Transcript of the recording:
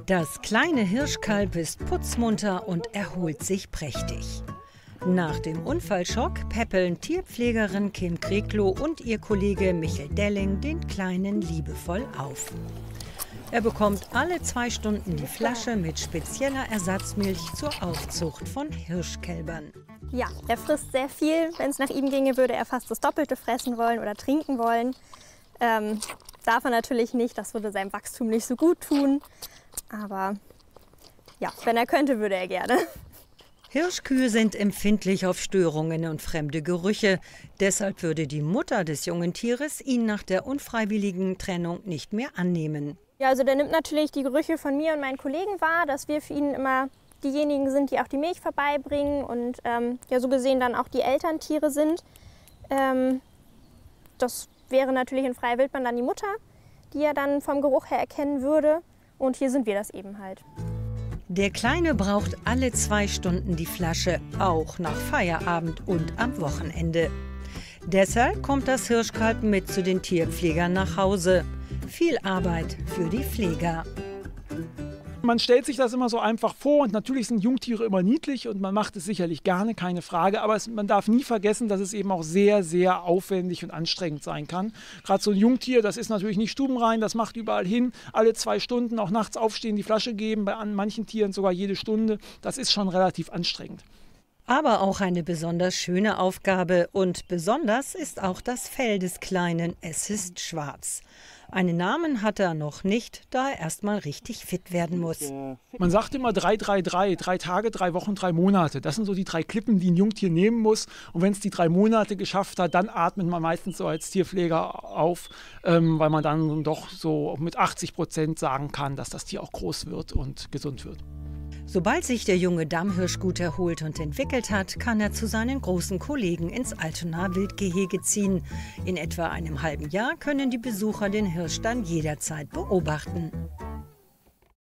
Das kleine Hirschkalb ist putzmunter und erholt sich prächtig. Nach dem Unfallschock päppeln Tierpflegerin Kim Kreklow und ihr Kollege Michel Delling den Kleinen liebevoll auf. Er bekommt alle 2 Stunden die Flasche mit spezieller Ersatzmilch zur Aufzucht von Hirschkälbern. Ja, er frisst sehr viel. Wenn es nach ihm ginge, würde er fast das Doppelte fressen wollen oder trinken wollen. Darf er natürlich nicht, das würde seinem Wachstum nicht so gut tun. Aber ja, wenn er könnte, würde er gerne. Hirschkühe sind empfindlich auf Störungen und fremde Gerüche. Deshalb würde die Mutter des jungen Tieres ihn nach der unfreiwilligen Trennung nicht mehr annehmen. Ja, also der nimmt natürlich die Gerüche von mir und meinen Kollegen wahr, dass wir für ihn immer diejenigen sind, die auch die Milch vorbeibringen und ja, so gesehen dann auch die Elterntiere sind. Das wäre natürlich in freier Wildbahn dann die Mutter, die er dann vom Geruch her erkennen würde. Und hier sind wir das eben halt. Der Kleine braucht alle 2 Stunden die Flasche, auch nach Feierabend und am Wochenende. Deshalb kommt das Hirschkalb mit zu den Tierpflegern nach Hause. Viel Arbeit für die Pfleger. Man stellt sich das immer so einfach vor und natürlich sind Jungtiere immer niedlich und man macht es sicherlich gerne, keine Frage. Aber man darf nie vergessen, dass es eben auch sehr, sehr aufwendig und anstrengend sein kann. Gerade so ein Jungtier, das ist natürlich nicht stubenrein, das macht überall hin. Alle 2 Stunden, auch nachts aufstehen, die Flasche geben, bei manchen Tieren sogar jede Stunde. Das ist schon relativ anstrengend. Aber auch eine besonders schöne Aufgabe und besonders ist auch das Fell des Kleinen. Es ist schwarz. Einen Namen hat er noch nicht, da er erst mal richtig fit werden muss. Man sagt immer 3-3-3, 3 Tage, 3 Wochen, 3 Monate. Das sind so die 3 Klippen, die ein Jungtier nehmen muss. Und wenn es die 3 Monate geschafft hat, dann atmet man meistens so als Tierpfleger auf, weil man dann doch so mit 80% sagen kann, dass das Tier auch groß wird und gesund wird. Sobald sich der junge Dammhirsch gut erholt und entwickelt hat, kann er zu seinen großen Kollegen ins Altonaer Wildgehege ziehen. In etwa einem halben Jahr können die Besucher den Hirsch dann jederzeit beobachten.